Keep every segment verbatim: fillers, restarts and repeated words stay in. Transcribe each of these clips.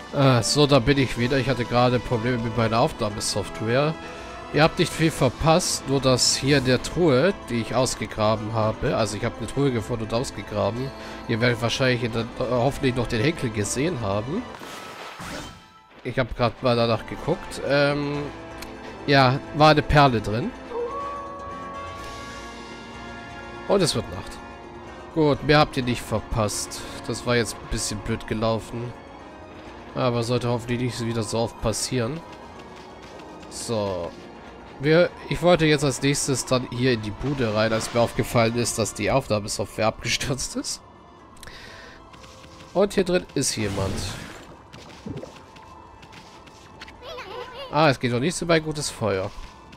Äh, so, da bin ich wieder. Ich hatte gerade Probleme mit meiner Aufnahmesoftware. Ihr habt nicht viel verpasst, nur dass hier in der Truhe, die ich ausgegraben habe, also ich habe eine Truhe gefunden und ausgegraben. Ihr werdet wahrscheinlich in der, äh, hoffentlich noch den Henkel gesehen haben. Ich habe gerade mal danach geguckt. Ähm, ja, war eine Perle drin. Und es wird Nacht. Gut, mehr habt ihr nicht verpasst. Das war jetzt ein bisschen blöd gelaufen. Aber sollte hoffentlich nicht wieder so oft passieren. So. Wir, ich wollte jetzt als nächstes dann hier in die Bude rein, als mir aufgefallen ist, dass die Aufnahmesoftware abgestürzt ist. Und hier drin ist jemand. Ah, es geht doch nicht so bei gutes Feuer.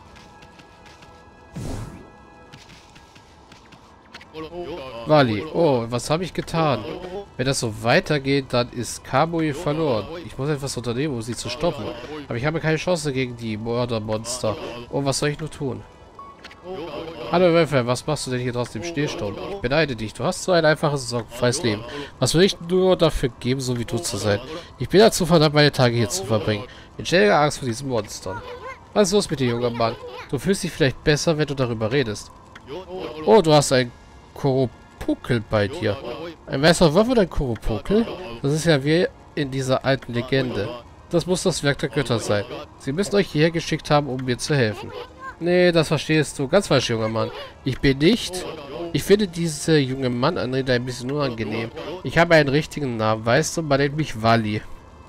Wally, oh, was habe ich getan? Wenn das so weitergeht, dann ist Kamui verloren. Ich muss etwas unternehmen, um sie zu stoppen. Aber ich habe keine Chance gegen die Mördermonster. Oh, was soll ich nur tun? Hallo Welfare, was machst du denn hier draußen im Schneesturm? Ich beneide dich, du hast so ein einfaches, sorgenfreies Leben. Was will ich nur dafür geben, so wie du zu sein? Ich bin dazu verdammt, meine Tage hier zu verbringen. In ständiger Angst vor diesen Monstern. Was ist los mit dir, junger Mann? Du fühlst dich vielleicht besser, wenn du darüber redest. Oh, du hast ein Koropukel bei dir. Ein weißer Wurf oder ein Koropukel? Das ist ja wie in dieser alten Legende. Das muss das Werk der Götter sein. Sie müssen euch hierher geschickt haben, um mir zu helfen. Nee, das verstehst du. Ganz falsch, junger Mann. Ich bin nicht... Ich finde diese junge Mann anrede ein bisschen unangenehm. Ich habe einen richtigen Namen, weißt du? Man nennt mich Wally.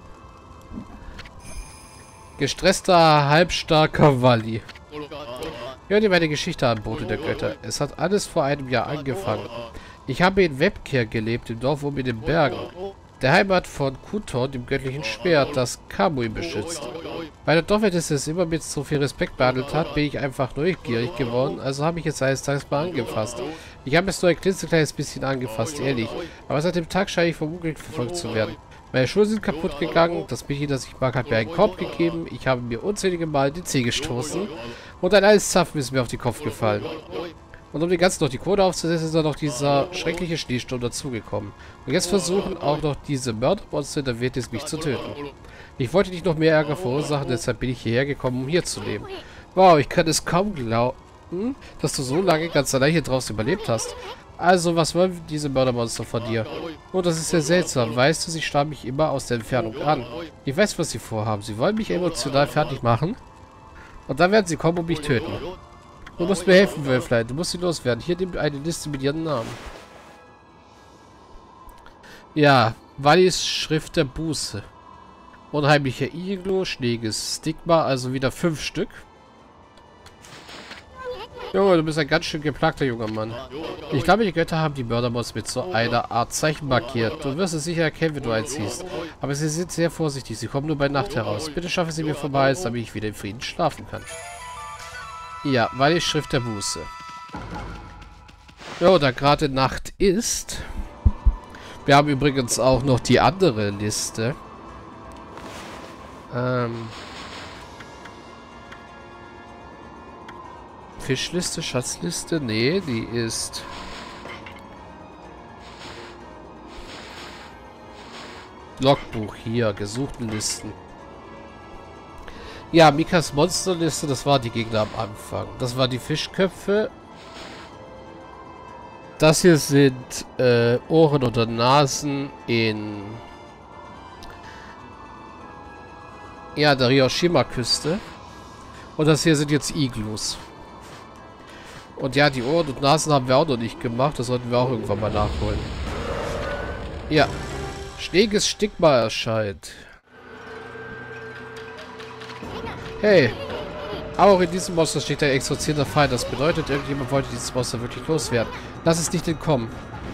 Gestresster, halbstarker Wally. Hör dir meine Geschichte an, Bote der Götter. Es hat alles vor einem Jahr angefangen. Ich habe in Webker gelebt, im Dorf oben in den Bergen. Der Heimat von Kuton, dem göttlichen Schwert, das Kamui beschützt. Weil der Dorfwirt es immer mit so viel Respekt behandelt hat, bin ich einfach neugierig geworden, also habe ich es eines Tages mal angefasst. Ich habe es nur ein klitzekleines bisschen angefasst, ehrlich. Aber seit dem Tag scheine ich vom Unglück verfolgt zu werden. Meine Schuhe sind kaputt gegangen, das Mädchen, das ich mag, hat mir einen Korb gegeben, ich habe mir unzählige Mal den Zeh gestoßen und ein Eiszapfen ist mir auf den Kopf gefallen. Und um den ganzen noch die Kohle aufzusetzen, ist dann noch dieser schreckliche Schneesturm dazugekommen. Und jetzt versuchen auch noch diese Mördermonster in der Wildnis mich zu töten. Ich wollte nicht noch mehr Ärger verursachen, deshalb bin ich hierher gekommen, um hier zu leben. Wow, ich kann es kaum glauben, dass du so lange ganz allein hier draußen überlebt hast. Also, was wollen diese Mördermonster von dir? Oh, das ist sehr seltsam. Weißt du, sie starren mich immer aus der Entfernung an. Ich weiß, was sie vorhaben. Sie wollen mich emotional fertig machen. Und dann werden sie kommen und mich töten. Du musst mir helfen, Wölflein. Du musst sie loswerden. Hier nimm eine Liste mit ihren Namen. Ja, Wallys Schrift der Buße. Unheimlicher Iglo, schneeiges Stigma, also wieder fünf Stück. Junge, du bist ein ganz schön geplagter junger Mann. Ich glaube, die Götter haben die Mördermonster mit so einer Art Zeichen markiert. Du wirst es sicher erkennen, wenn du eins siehst. Aber sie sind sehr vorsichtig. Sie kommen nur bei Nacht heraus. Bitte schaffe sie mir vorbei, damit ich wieder in Frieden schlafen kann. Ja, weil die Schrift der Buße. Jo, da gerade Nacht ist. Wir haben übrigens auch noch die andere Liste. Ähm... Fischliste, Schatzliste? Nee, die ist... Logbuch hier, gesuchten Listen. Ja, Mikas Monsterliste, das war die Gegner am Anfang. Das waren die Fischköpfe. Das hier sind äh, Ohren oder Nasen in... Ja, der Ryoshima-Küste. Und das hier sind jetzt Iglus. Und ja, die Ohren und Nasen haben wir auch noch nicht gemacht. Das sollten wir auch irgendwann mal nachholen. Ja. Schneeiges Stigma erscheint. Hey. Aber auch in diesem Monster steht der exorzierende Feind. Das bedeutet, irgendjemand wollte dieses Monster wirklich loswerden. Lass es nicht entkommen.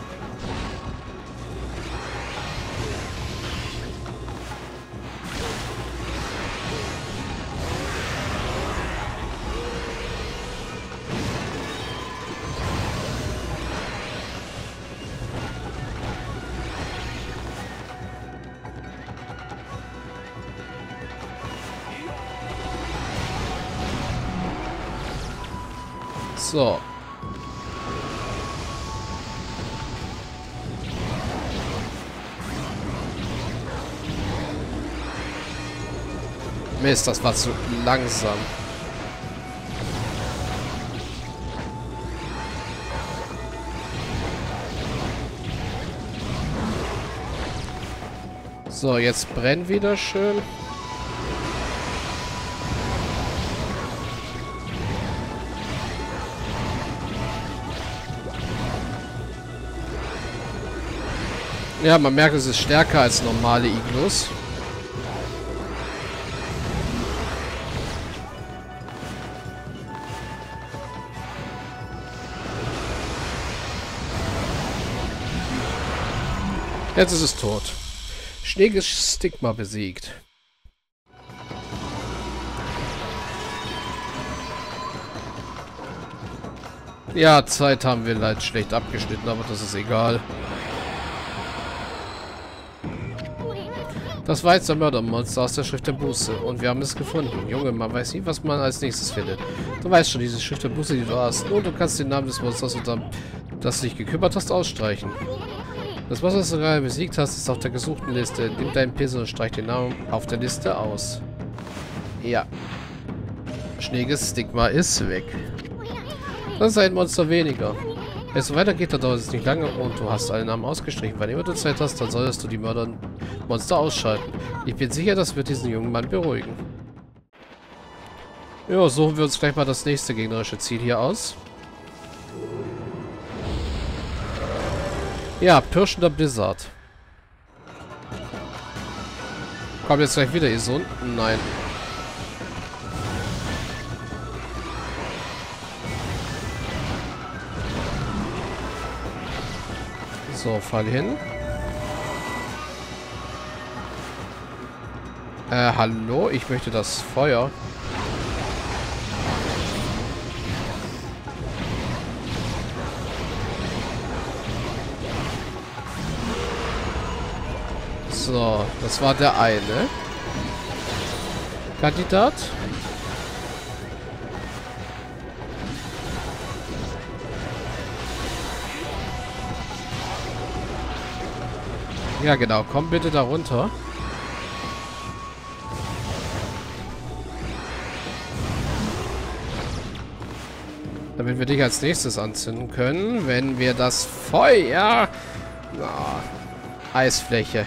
So. Mist, das war zu langsam. So, jetzt brennt wieder schön. Ja, man merkt, es ist stärker als normale Iglus. Jetzt ist es tot. Schneeges Stigma besiegt. Ja, Zeit haben wir leider schlecht abgeschnitten, aber das ist egal. Das war jetzt der Mördermonster aus der Schrift der Buße. Und wir haben es gefunden. Junge, man weiß nie, was man als nächstes findet. Du weißt schon, diese Schrift der Buße, die du hast. Nun, du kannst den Namen des Monsters, unter das du dich gekümmert hast, ausstreichen. Das Monster, das du gerade besiegt hast, ist auf der gesuchten Liste. Nimm deinen Pinsel und streich den Namen auf der Liste aus. Ja. Schneeges Stigma ist weg. Das ist ein Monster weniger. Wenn es so weitergeht, dann dauert es nicht lange und du hast einen Namen ausgestrichen. Wann immer du Zeit hast, dann solltest du die Mördermonster ausschalten. Ich bin sicher, das wird diesen jungen Mann beruhigen. Ja, suchen wir uns gleich mal das nächste gegnerische Ziel hier aus. Ja, pirschender Blizzard. Kommt jetzt gleich wieder Isun? Nein. So, fall hin. Äh, hallo? Ich möchte das Feuer. So, das war der eine Kandidat. Ja, genau. Komm bitte da runter. Damit wir dich als nächstes anzünden können, wenn wir das Feuer... Oh, Eisfläche.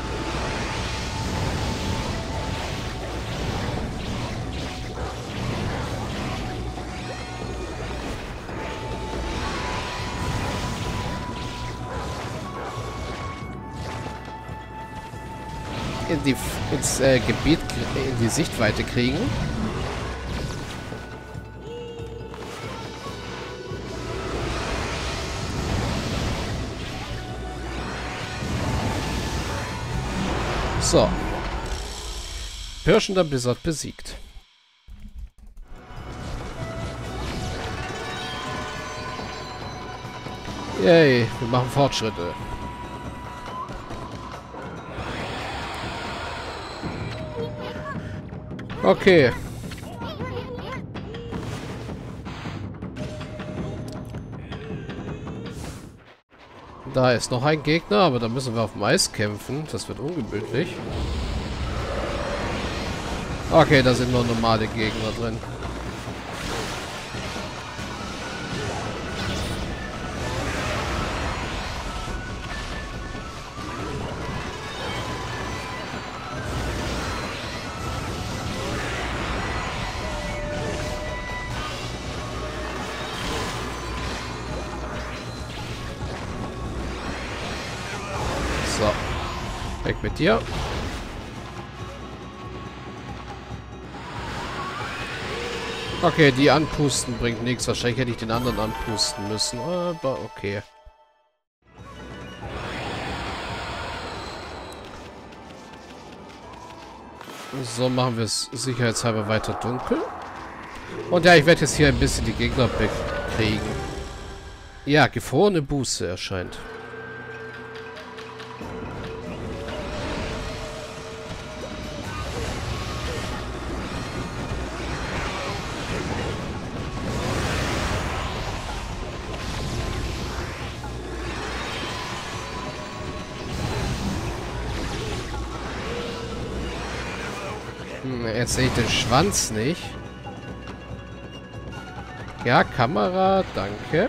In die, ins äh, Gebiet, in die Sichtweite kriegen. So. Pirschender Blizzard besiegt. Yay, wir machen Fortschritte. Okay. Da ist noch ein Gegner, aber da müssen wir auf dem Eis kämpfen. Das wird ungemütlich. Okay, da sind noch normale Gegner drin. So. Weg mit dir. Okay, die anpusten bringt nichts. Wahrscheinlich hätte ich den anderen anpusten müssen. Aber okay. So machen wir es sicherheitshalber weiter dunkel. Und ja, ich werde jetzt hier ein bisschen die Gegner bekriegen. Ja, gefrorene Buße erscheint. Hm, jetzt sehe ich den Schwanz nicht. Ja, Kamera, danke.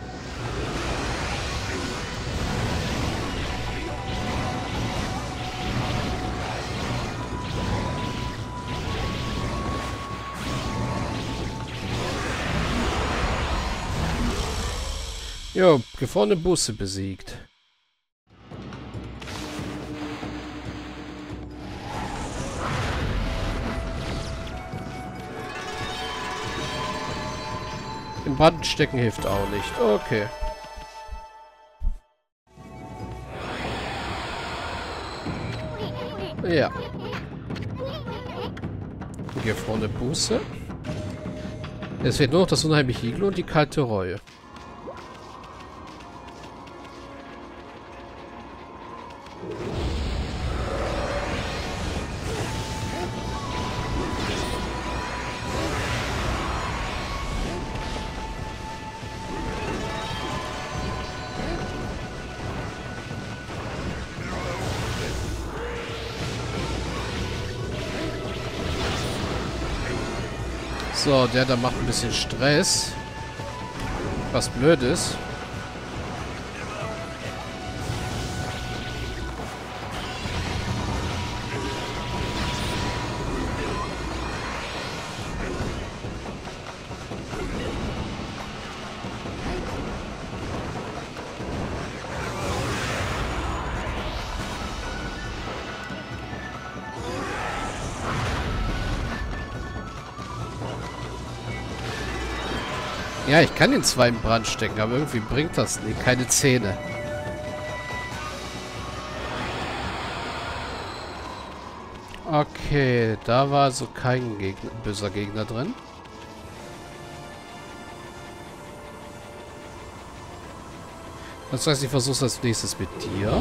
Jo, gefrorene Buße besiegt. Im Brand stecken hilft auch nicht. Okay. Ja. Gefrorene Buße. Es fehlt nur noch das unheimliche Iglu und die kalte Reue. So, der da macht ein bisschen Stress. Was blöd ist. Ja, ich kann den zwei im Brand stecken, aber irgendwie bringt das nicht. Keine Zähne. Okay, da war also kein Gegner, böser Gegner drin. Das heißt, ich versuche es als nächstes mit dir.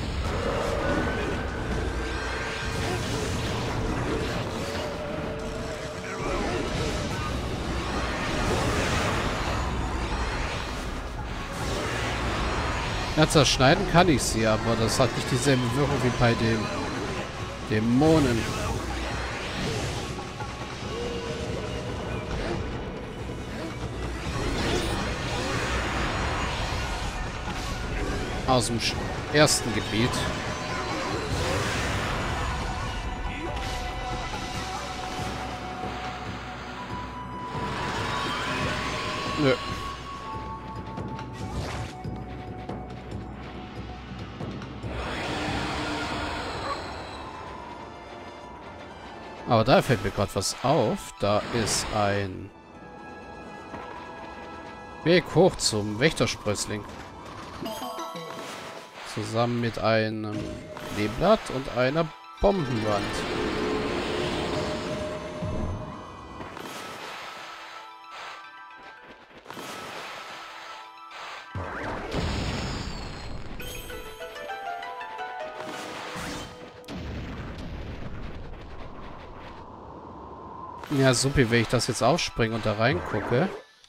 Ja, zerschneiden kann ich sie, aber das hat nicht dieselbe Wirkung wie bei den Dämonen. Aus dem ersten Gebiet. Nö. Aber da fällt mir gerade was auf. Da ist ein Weg hoch zum Wächtersprössling. Zusammen mit einem Kleeblatt und einer Bombenwand. Ja, supi, wenn ich das jetzt aufspringe und da reingucke.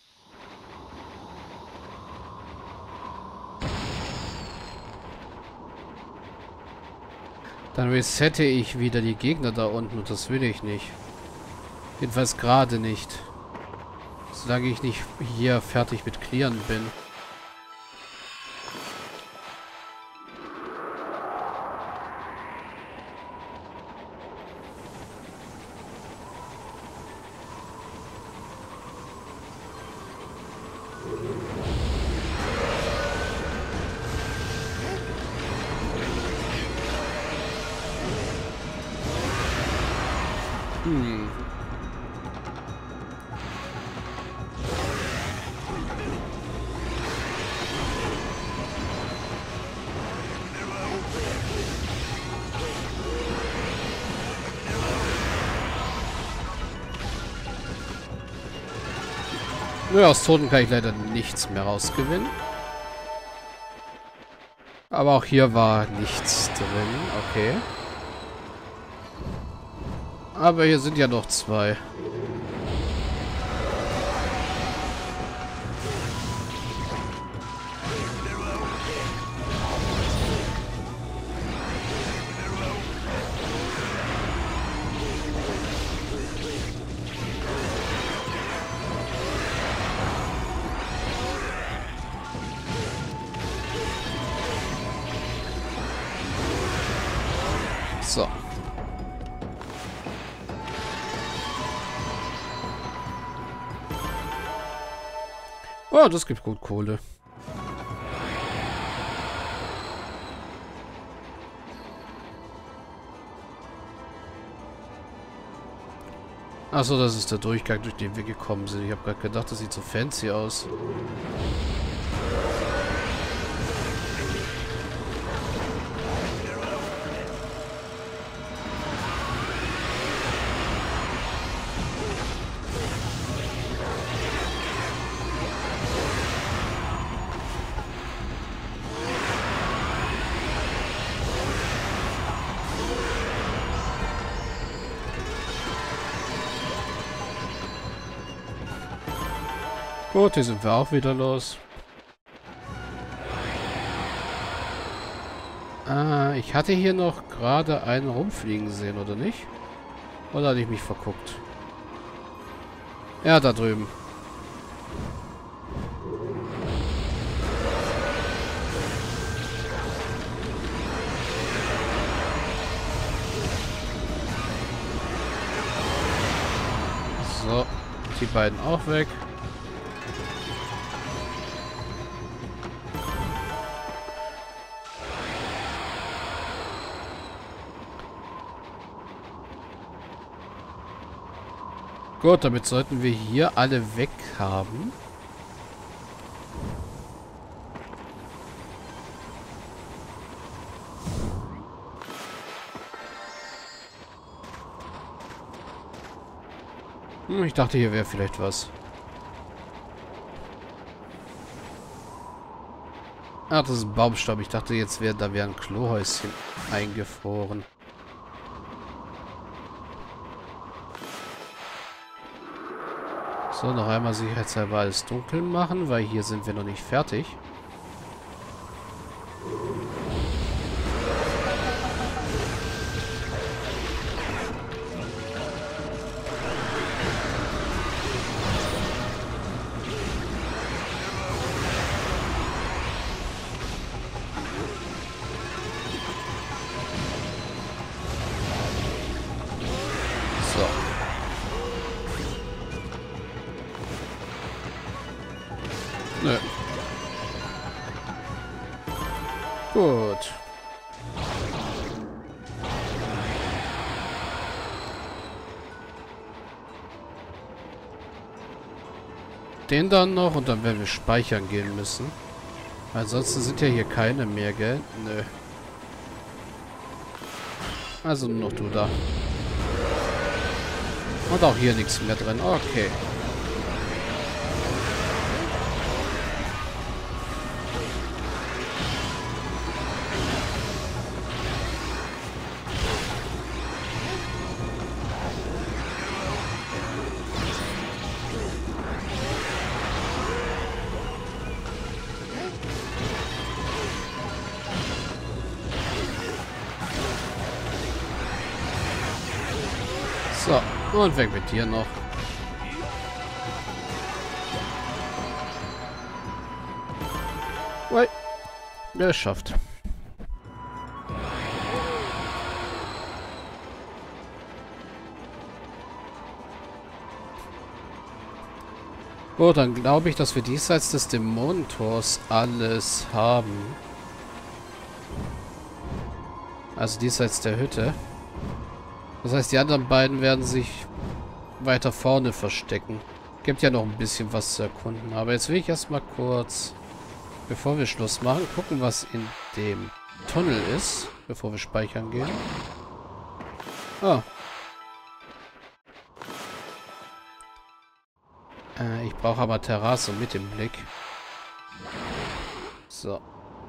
Dann resette ich wieder die Gegner da unten und das will ich nicht. Jedenfalls gerade nicht. Solange ich nicht hier fertig mit Clearen bin. Hm. Nur aus Toten kann ich leider nichts mehr rausgewinnen. Aber auch hier war nichts drin. Okay. Aber hier sind ja noch zwei. Oh, das gibt gut Kohle. Achso, das ist der Durchgang, durch den wir gekommen sind. Ich habe gerade gedacht, das sieht so fancy aus. Gut, hier sind wir auch wieder los. Ah, ich hatte hier noch gerade einen rumfliegen sehen, oder nicht? Oder hatte ich mich verguckt? Ja, da drüben. So, die beiden auch weg. Gut, damit sollten wir hier alle weg haben. Hm, ich dachte, hier wäre vielleicht was. Ach, das ist ein Baumstamm. Ich dachte, jetzt wäre da wäre ein Klohäuschen eingefroren. So, noch einmal sicherheitshalber alles dunkel machen, weil hier sind wir noch nicht fertig. So. Nö. Gut. Den dann noch und dann werden wir speichern gehen müssen. Ansonsten sind ja hier keine mehr, gell? Nö. Also nur noch du da. Und auch hier nichts mehr drin. Okay. So, und weg mit dir noch. Ui, geschafft. Gut, dann glaube ich, dass wir diesseits des Dämonentors alles haben. Also diesseits der Hütte. Das heißt, die anderen beiden werden sich weiter vorne verstecken. Gibt ja noch ein bisschen was zu erkunden. Aber jetzt will ich erstmal kurz, bevor wir Schluss machen, gucken, was in dem Tunnel ist, bevor wir speichern gehen. Oh. Äh, ich brauche aber Terrasse mit im Blick. So.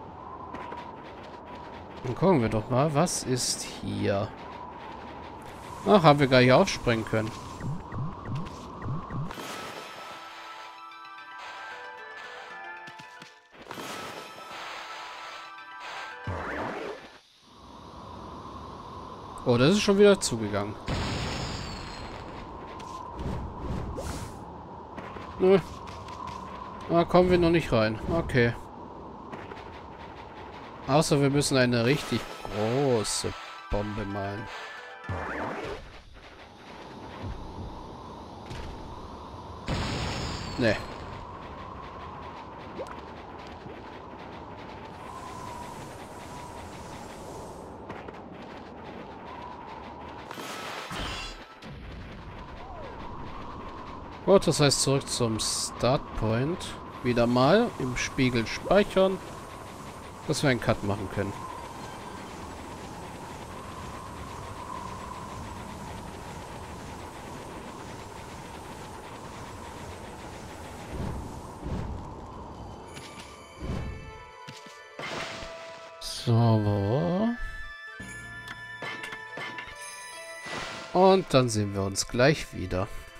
Dann gucken wir doch mal, was ist hier? Ach, haben wir gar nicht aufspringen können. Oh, das ist schon wieder zugegangen. Nö. Da kommen wir noch nicht rein. Okay. Außer wir müssen eine richtig große Bombe malen. Ne. Gut, das heißt zurück zum Startpoint. Wieder mal im Spiegel speichern, dass wir einen Cut machen können. So. Und dann sehen wir uns gleich wieder.